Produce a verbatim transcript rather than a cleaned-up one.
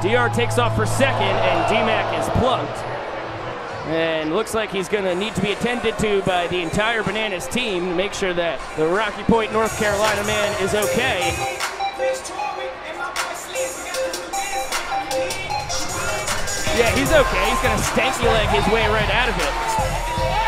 D R takes off for second, and D-Mac is plunked. And looks like he's going to need to be attended to by the entire Bananas team to make sure that the Rocky Point, North Carolina man is okay. Yeah, he's okay. He's going to stanky leg his way right out of it.